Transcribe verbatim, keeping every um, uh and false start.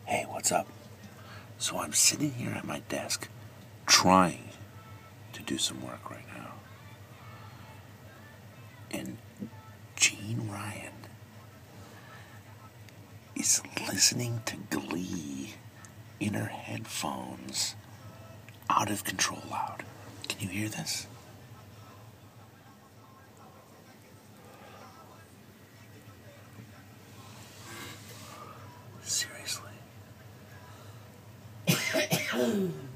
Hey, what's up? So I'm sitting here at my desk trying to do some work right now. And Jean Ryan is listening to Glee in her headphones, out of control loud. Can you hear this? Seriously.